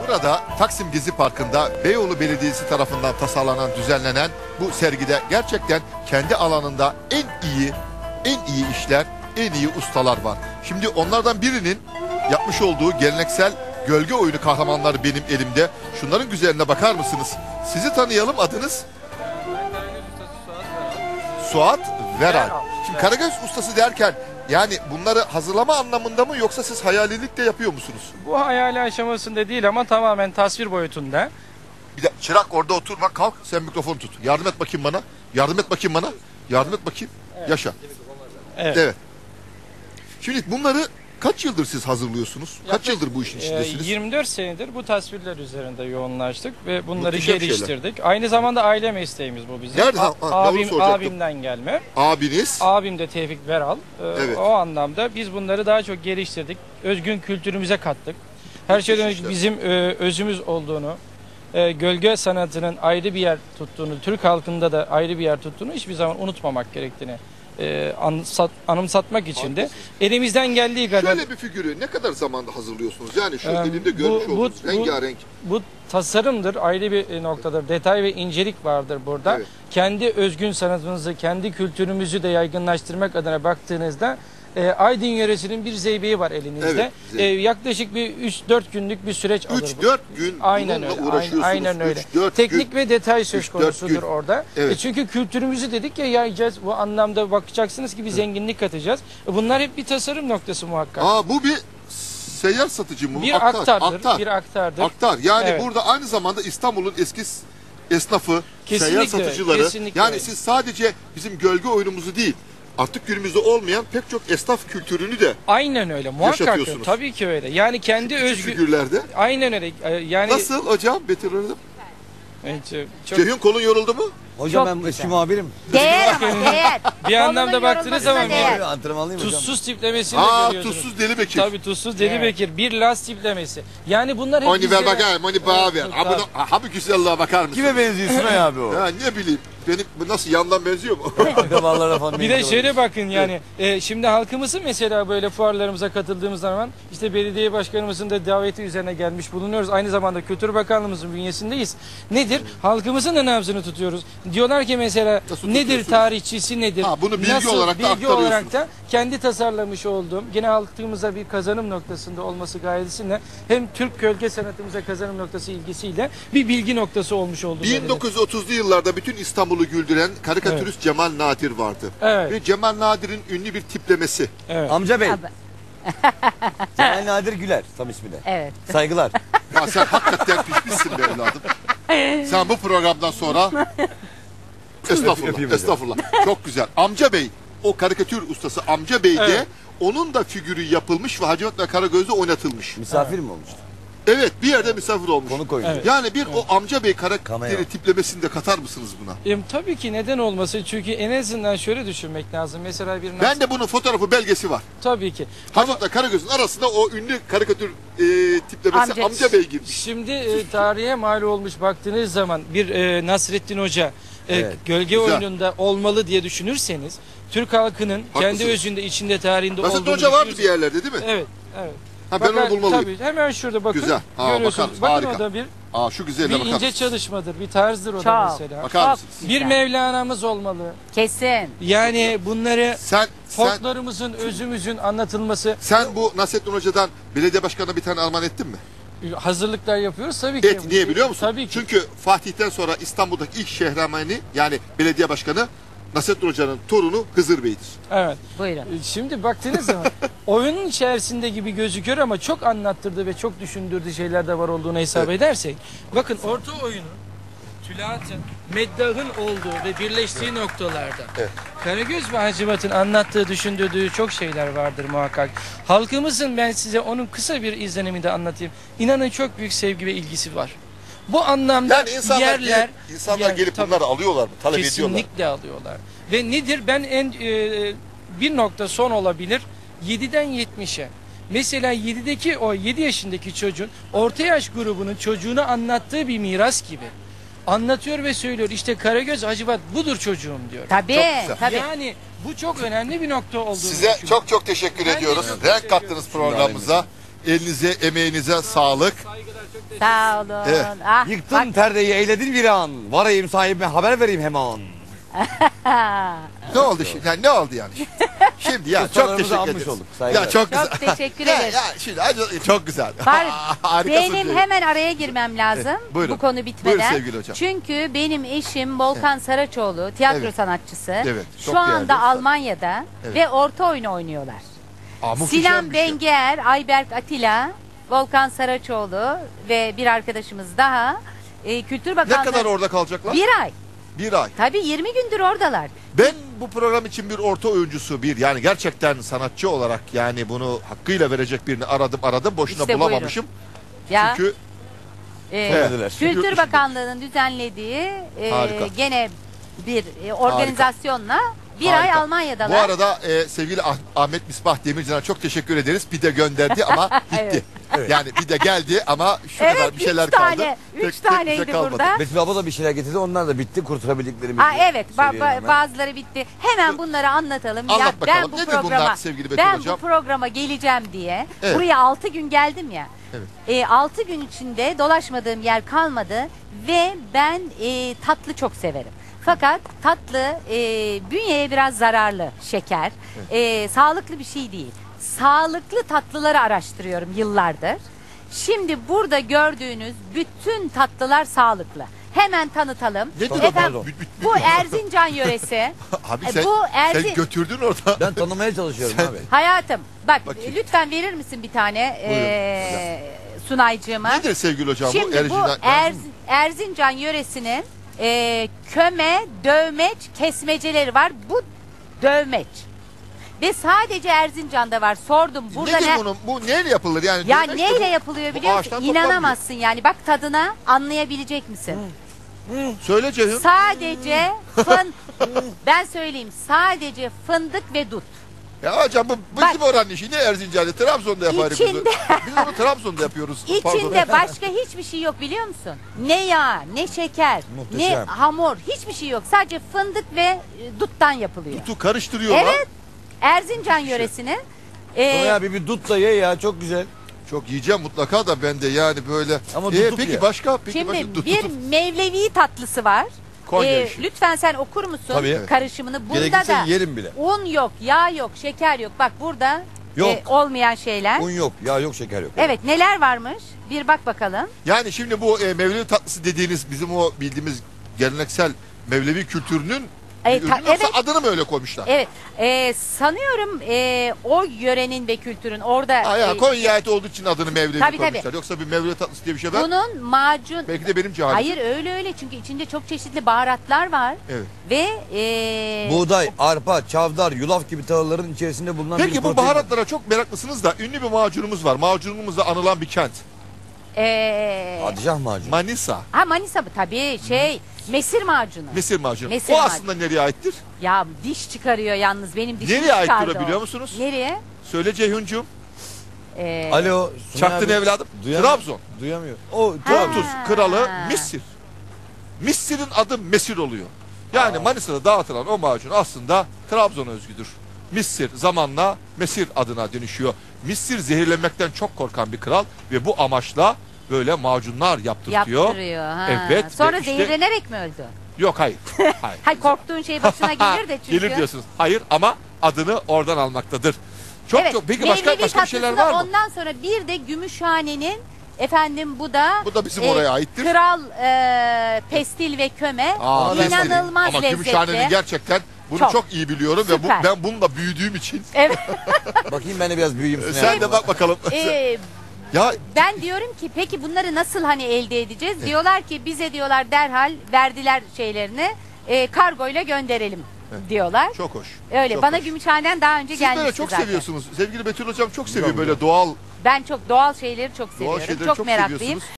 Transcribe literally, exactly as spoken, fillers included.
Burada Taksim Gezi Parkı'nda Beyoğlu Belediyesi tarafından tasarlanan, düzenlenen bu sergide gerçekten kendi alanında en iyi, en iyi işler, en iyi ustalar var. Şimdi onlardan birinin yapmış olduğu geleneksel gölge oyunu kahramanları benim elimde. Şunların güzelliğine bakar mısınız? Sizi tanıyalım, adınız? Suat Veral. Şimdi Karagöz ustası derken yani bunları hazırlama anlamında mı yoksa siz hayalilikle yapıyor musunuz? Bu hayali aşamasında değil ama tamamen tasvir boyutunda. Bir de çırak orada oturma, kalk sen mikrofonu tut. Yardım et bakayım bana. Yardım et bakayım bana. Yardım et bakayım. Evet. Yaşa. Evet. Evet. Şimdi bunları kaç yıldır siz hazırlıyorsunuz? Kaç yıldır bu işin içindesiniz? yirmi dört senedir bu tasvirler üzerinde yoğunlaştık ve bunları Muhteşem geliştirdik. Şeyler. Aynı zamanda aile mesleğimiz bu bizim. Nerede? Ha, ha, Abim, abimden gelme. Abiniz? Abim de Tevfik Veral. Ee, evet. O anlamda biz bunları daha çok geliştirdik. Özgün kültürümüze kattık. Her şeyden önce bizim e, özümüz olduğunu, e, gölge sanatının ayrı bir yer tuttuğunu, Türk halkında da ayrı bir yer tuttuğunu hiçbir zaman unutmamak gerektiğini e, anımsat, anımsatmak için de elimizden geldiği kadar... Şöyle bir figürü ne kadar zamanda hazırlıyorsunuz? Yani şu e, elimde görmüş bu, olduğunuz bu, rengarenk. Bu, bu tasarımdır, ayrı bir noktadır. Detay ve incelik vardır burada. Evet. Kendi özgün sanatımızı, kendi kültürümüzü de yaygınlaştırmak adına baktığınızda E, Aydın yöresinin bir zeybeği var elinizde. Evet, e, yaklaşık bir üç dört günlük bir süreç alır. üç dört gün aynen bununla öyle, uğraşıyorsunuz. Aynen öyle. üç dört Teknik gün. ve detay söz konusudur gün. orada. Evet. E, çünkü kültürümüzü dedik ya yayacağız. Bu anlamda bakacaksınız ki bir zenginlik katacağız. E, bunlar hep bir tasarım noktası muhakkak. Aa, bu bir seyyar satıcı mı? Bir aktar, aktardır. Aktar. Bir aktardır. Aktar. Yani Evet. burada aynı zamanda İstanbul'un eski esnafı, Kesinlikle, seyyar satıcıları. kesinlikle. Yani siz sadece bizim gölge oyunumuzu değil, artık günümüzde olmayan pek çok esnaf kültürünü de Aynen öyle. Muhakkak yaşatıyorsunuz. tabii ki öyle. Yani kendi küçük özgü figürlerde. Aynen öyle. E, yani Nasıl hocam Betül Hanım? Evet, çok... Ceyhun kolun yoruldu mu? Hocam Çok ben eski muhabirim. Değer ama değer. Bir anlamda Kolunun baktığınız zaman yorulmasına değer. bir Antrenmanlıyım hocam. tuzsuz tiplemesini Aa, görüyorsunuz. tuzsuz Deli Bekir. Tabii tuzsuz Deli Evet. Bekir. Bir Las tiplemesi. Yani bunlar hep Oni ver bizlere- bakayım, oni bana ver. Evet, Ha, bunu, tabii. ha, bu güzelliğe bakar mısın? Kime benziyor Sunay abi o? Ha, ne bileyim. Benim bu nasıl yandan benziyor mu? Akrabalara falan Bir de benziyor. şöyle bakın yani e, şimdi halkımızın mesela böyle fuarlarımıza katıldığımız zaman işte belediye başkanımızın da daveti üzerine gelmiş bulunuyoruz. Aynı zamanda Kültür Bakanlığımızın bünyesindeyiz. Nedir? Halkımızın da nabzını tutuyoruz. Diyorlar ki mesela Nasıl nedir tutuyorsunuz? tarihçisi nedir? Ha, bunu bilgi Nasıl, olarak da bilgi aktarıyorsunuz. olarak da kendi tasarlamış olduğum gene halkımıza bir kazanım noktasında olması gayesiyle hem Türk gölge sanatımıza kazanım noktası ilgisiyle bir bilgi noktası olmuş oldu. bin dokuz yüz otuzlu yıllarda bütün İstanbul'u güldüren karikatürist Cemal Nadir vardı. Evet. Ve Cemal Nadir'in ünlü bir tiplemesi. Evet. Amca bey. Abi, Cemal Nadir Güler tam ismi de. evet. Saygılar. Ya sen hakikaten pişmişsin be evladım. Sen bu programdan sonra estağfurullah, Öpeyim hocam. estağfurullah. Çok güzel. Amca Bey, o karikatür ustası Amca Bey de Evet. onun da figürü yapılmış ve Hacivat ve Karagöz'de oynatılmış. Misafir mi olmuştu? Evet, bir yerde misafir olmuş. Konuk oyuncu. Evet. Yani bir o Amca Bey karakteri Cameo. tiplemesini de katar mısınız buna? E, tabii ki neden olmasın? Çünkü en azından şöyle düşünmek lazım. Mesela bir Ben de bunun fotoğrafı belgesi var. tabii ki. Hacivat ve Karagöz'ün arasında o ünlü karikatür e, tiplemesi Amca- Amca Bey girmiş. Şimdi e, tarihe mal olmuş baktığınız zaman bir e, Nasrettin Hoca e, Evet, gölge güzel. oyununda olmalı diye düşünürseniz Türk halkının kendi Haklısınız. özünde içinde tarihinde Nasrettin olduğunu Hoca vardı bir düşünürseniz- yerlerde değil mi? Evet, evet. Ha, ben onu bulmalıyım. Tabii hemen şurada bakın. Güzel. Aa, Görüyorsunuz. bakarız, Bakın harika. o da bir Aa, şu güzelliğe bir bakar ince mısınız? çalışmadır, bir tarzdır o da Çok. mesela. Bakar Çok mısınız? güzel. Bir Mevlana'mız olmalı. Kesin. Yani bunları Sen sen folklarımızın, özümüzün anlatılması sen bu Nasrettin Hoca'dan belediye başkanına bir tane armağan ettin mi? hazırlıklar yapıyoruz tabii ki. Et niye biliyor musun? Tabii ki. Çünkü Fatih'ten sonra İstanbul'daki ilk şehramani yani belediye başkanı Nasrettin Hoca'nın torunu Hızır Bey'dir. Evet. Buyurun. Şimdi baktığınız zaman oyunun içerisinde gibi gözüküyor ama çok anlattırdı ve çok düşündürdüğü şeyler de var olduğunu hesap Evet. edersek. Bakın orta oyunun, tülaatın, meddahın olduğu ve birleştiği noktalarda Evet. Karagöz ve Hacivat'ın anlattığı, düşündürdüğü çok şeyler vardır muhakkak. Halkımızın ben size onun kısa bir izlenimi de anlatayım. İnanın çok büyük sevgi ve ilgisi var. Bu anlamda Yani insanlar, yerler... gelip, insanlar yer- gelip tabii. bunları alıyorlar mı? Talep ediyorlar. Kesinlikle alıyorlar. Ve nedir? Ben en e, bir nokta son olabilir. yediden yetmişe. Mesela yedideki o yedi yaşındaki çocuğun orta yaş grubunun çocuğuna anlattığı bir miras gibi. Anlatıyor ve söylüyor. İşte Karagöz Hacivat budur çocuğum diyor. Tabii. Çok güzel. Tabii. Yani bu çok önemli bir nokta olduğunu Size düşünüyorum. çok çok teşekkür Ben de ediyoruz. çok Renk teşekkür kattınız programımıza. Elinize, emeğinize sağlık. Sağ olun. Evet. Ah, Yıktın bak- perdeyi eyledin bir an. Varayım sahibime haber vereyim hemen. Ne oldu şimdi? Yani ne oldu yani? Şimdi ya çok Ustalarımızı teşekkür anmış ederiz. olduk, saygılar. Ya çok güzel. Çok teşekkür Ya, ederiz. ya şimdi acı- çok güzel. Var, Harikasın benim diyorum. hemen araya girmem lazım Evet, buyurun. bu konu bitmeden. Buyurun sevgili hocam. Çünkü benim eşim Volkan Saraçoğlu tiyatro Evet. sanatçısı. Evet, çok Şu anda değerli. Almanya'da Evet. ve orta oyunu oynuyorlar. Aa, muhteşem Sinan bir şey. Bengier, Ayberk Atilla, Volkan Saraçoğlu ve bir arkadaşımız daha e, Kültür Ne Bakanlığı. kadar orada kalacaklar? Bir ay. Bir ay. Tabii yirmi gündür oradalar. Ben bu program için bir orta oyuncusu, bir yani gerçekten sanatçı olarak yani bunu hakkıyla verecek birini aradım aradım boşuna İşte bulamamışım. Ya Çünkü e, Evet. Söylediler. Yurt Kültür dışında. Bakanlığı'nın düzenlediği e, Harika. gene bir e, organizasyonla bir ay harika. Almanya'dalar. Bu arada e, sevgili Ah- Ahmet Misbah Demircan'a çok teşekkür ederiz. Pide gönderdi ama gitti. Evet. Yani pide geldi ama şu Evet, kadar bir şeyler üç kaldı. tane, üç Tek- tek bize taneydi kalmadı. burada. Betül abla da bir şeyler getirdi. Onlar da bitti. Kurtarabildiklerimizi. Ha, evet ba- söyleyelim ba- hemen. bazıları bitti. Hemen bunları anlatalım. Anlat ya ben bakalım. bu Nedir programa bunlar sevgili Betül ben hocam? bu programa geleceğim diye Evet. buraya altı gün geldim ya. Evet. E, altı gün içinde dolaşmadığım yer kalmadı ve ben e, tatlı çok severim. Fakat tatlı e, bünyeye biraz zararlı şeker. E, sağlıklı bir şey değil. Sağlıklı tatlıları araştırıyorum yıllardır. Şimdi burada gördüğünüz bütün tatlılar sağlıklı. Hemen tanıtalım. Nedir o? Efendim, Pardon. Büt- büt- bu Erzincan yöresi. Abi E, sen, bu sen Erzi- götürdün orada. Ben tanımaya çalışıyorum abi. Hayatım bak Bakayım. lütfen verir misin bir tane Buyurun, e, sunaycığıma? Nedir sevgili hocam bu? Şimdi bu Erzincan- Erz- Erzincan yöresinin e, köme, dövmeç, kesmeceleri var. Bu dövmeç. Ve sadece Erzincan'da var. Sordum burada Nedir ne? bunun? Bu neyle yapılır? Yani Ya demek ki neyle bu- yapılıyor bu biliyor musun? ağaçtan toplanmıyor. İnanamazsın yani. Bak tadına anlayabilecek misin? Söyle Ceyhun. Sadece fın ben söyleyeyim. Sadece fındık ve dut. Ya hocam bu bizim Bak- oranın işi. Ne Erzincan'da? Trabzon'da yaparız biz. İçinde- Biz onu Trabzon'da yapıyoruz. Pardon. İçinde başka hiçbir şey yok biliyor musun? Ne yağ, ne şeker, ne Muhteşem. hamur, hiçbir şey yok. Sadece fındık ve e, duttan yapılıyor. Tutu karıştırıyorlar. Evet. Erzincan yöresinin e, Sonra abi bir dut da ye ya çok güzel. Çok yiyeceğim mutlaka da ben de yani böyle. Ama Ee, tutup peki ye. başka? Peki şimdi başka? Tut- bir tutup- Mevlevi tatlısı var. Konya E, işi. lütfen sen okur musun Tabii. karışımını? Bunda Gerekirse da yerim bile. un yok, yağ yok, şeker yok. Bak burada Yok. e, olmayan şeyler. Un yok, yağ yok, şeker yok. Evet neler varmış? Bir bak bakalım. Yani şimdi bu e, Mevlevi tatlısı dediğiniz bizim o bildiğimiz geleneksel Mevlevi kültürünün E, bir ta- ürünü yoksa evet. adını mı öyle koymuşlar? Evet, e, sanıyorum e, o yörenin ve kültürün orada Ha, ya, e, Konya'ya ait olduğu için adını Mevlevi Tabii, koymuşlar. tabii. Yoksa bir Mevlevi tatlısı diye bir şey var. bunun macun. Belki de benim cehalim. Hayır öyle öyle çünkü içinde çok çeşitli baharatlar var Evet. ve e, Buğday, arpa, çavdar, yulaf gibi tahılların içerisinde bulunan bir Peki bu protein var. baharatlara çok meraklısınız da ünlü bir macunumuz var. Macunumuzla anılan bir kent. e, Padişah macunu. Manisa. ha Manisa bu tabii şey mesir macunu. Mesir macunu. Mesir o macunu. aslında nereye aittir? Ya diş çıkarıyor yalnız benim dişim Nereye aittir çıkardı o biliyor o. musunuz? Nereye? Söyle Ceyhuncuğum. E, Alo. Sunay Çaktın abi. evladım. Duyamıyor. Trabzon. Duyamıyor. O Ha. Pontus kralı Misir. Misir'in adı Mesir oluyor. Yani Manisa'da dağıtılan o macun aslında Trabzon'a özgüdür. Misir zamanla Mesir adına dönüşüyor. Misir zehirlenmekten çok korkan bir kral ve bu amaçla böyle macunlar yaptırtıyor. yaptırıyor. Ha. Evet, Sonra ve işte- zehirlenerek mi öldü? Yok hayır. Hayır. Hay korktuğun şey başına gelir de çünkü. Gelir diyorsunuz. Hayır ama adını oradan almaktadır. Çok Evet, çok. Peki başka Mevlevi başka bir şeyler tatlısında var mı? Ondan sonra bir de Gümüşhane'nin efendim bu da Bu da bizim oraya aittir. Kral e, pestil ve köme Aa, inanılmaz Ama lezzetli. Gümüşhane'nin gerçekten bunu çok, Çok. iyi biliyorum ve Süper. bu, ben bununla büyüdüğüm için. Evet. Bakayım ben de biraz büyüyeyim. Sunay Sen abi. de bak bakalım. e, Ya ben diyorum ki peki bunları nasıl hani elde edeceğiz? Diyorlar ki bize diyorlar derhal verdiler şeylerini e, kargoyla gönderelim diyorlar. çok hoş. Öyle çok bana hoş. Gümüşhane'den daha önce Siz gelmişti böyle çok zaten. seviyorsunuz. Sevgili Betül Hocam çok seviyor Güzel, böyle doğal Ben çok doğal şeyleri çok seviyorum. şeyleri çok, çok meraklıyım. seviyorsunuz.